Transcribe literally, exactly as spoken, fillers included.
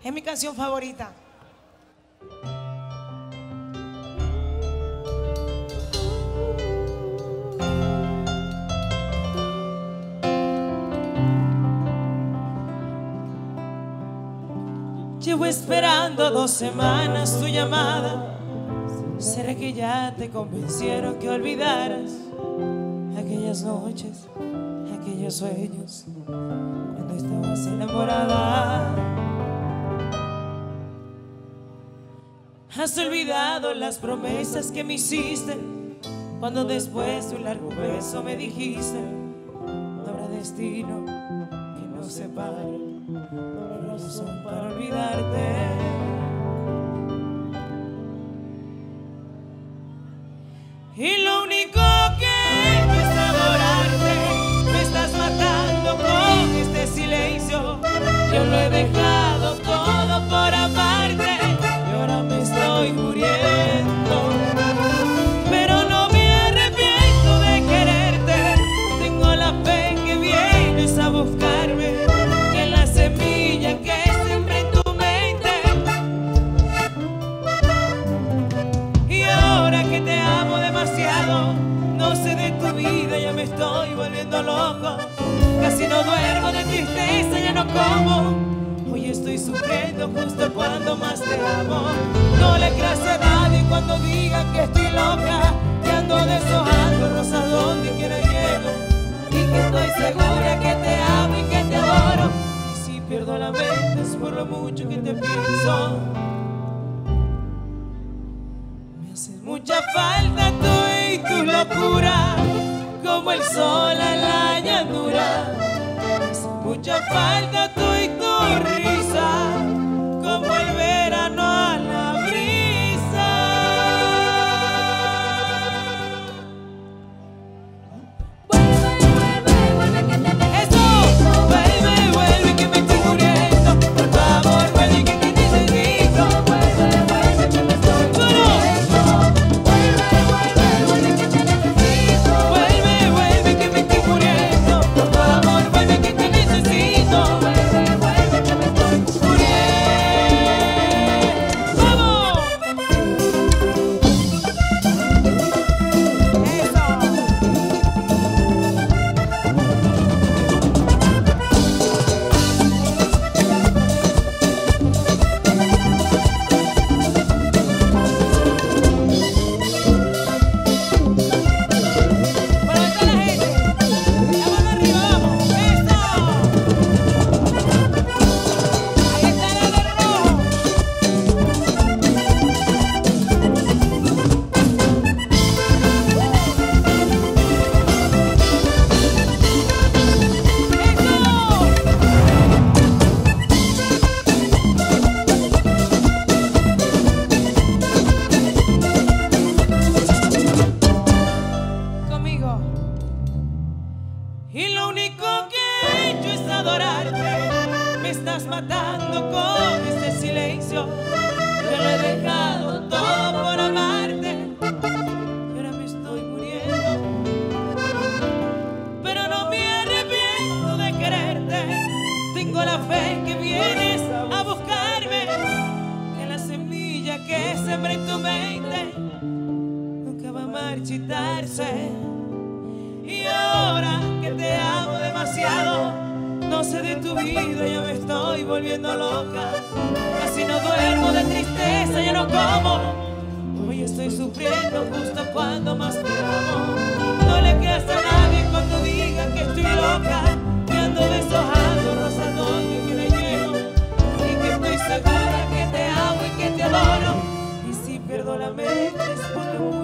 Es mi canción favorita. Llevo esperando dos semanas tu llamada. ¿Será que ya te convencieron que olvidaras aquellas noches, aquellos sueños cuando estabas enamorada? Has olvidado las promesas que me hiciste cuando después de un largo beso me dijiste: no habrá destino que nos separe, no razón para olvidarte. Y lo único que he hecho es adorarte. Me estás matando con este silencio. Yo lo he dejado todo por amarte y ahora me estoy muriendo. Pero no me arrepiento de quererte. Tengo la fe que vienes a buscarme, que la semilla que siempre en tu mente. Y ahora que te amo demasiado, no sé de tu vida, ya me estoy volviendo loco. Casi no duermo de tristeza, ya no como. Hoy estoy sufriendo justo cuando más te amo. No le creas a nadie cuando digan que estoy loca, que ando deshojando rosas donde quiera llego, y que estoy segura que te amo y que te adoro. Y si pierdo la mente es por lo mucho que te pienso. Me haces mucha falta tú y tu locura, como el sol a la llanura. Me hace mucha falta tú y tu risa, como el verano a la brisa. Vuelve, vuelve, vuelve que te necesito. Eso, vuelve, vuelve que me estoy muriendo. Por favor, vuelve que te necesito. Vuelve, vuelve que me estoy muriendo. Vuelve, vuelve, vuelve que te necesito. Vuelve, vuelve que me estoy muriendo. Por favor, vuelve que te necesito. Vuelve, vuelve que me estoy muriendo. ¡Vamos! Para toda la gente, la mano arriba, vamos. ¡Eso! Ahí está la del rojo. Conmigo. Y lo único que he hecho es adorarte. Me estás matando con este silencio. Yo lo he dejado todo por amarte y ahora me estoy muriendo. Pero no me arrepiento de quererte. Tengo la fe que vienes a buscarme, que la semilla que sembré en tu mente nunca va a marchitarse. Y ahora que te amo demasiado, no sé de tu vida, ya me estoy volviendo loca. Casi no duermo de tristeza, ya no como. Hoy estoy sufriendo justo cuando más te amo. No le creas a nadie cuando digan que estoy loca, que ando deshojando rosas donde quiera llego, y que estoy segura que te amo y que te adoro. Y si pierdo la mente es por lo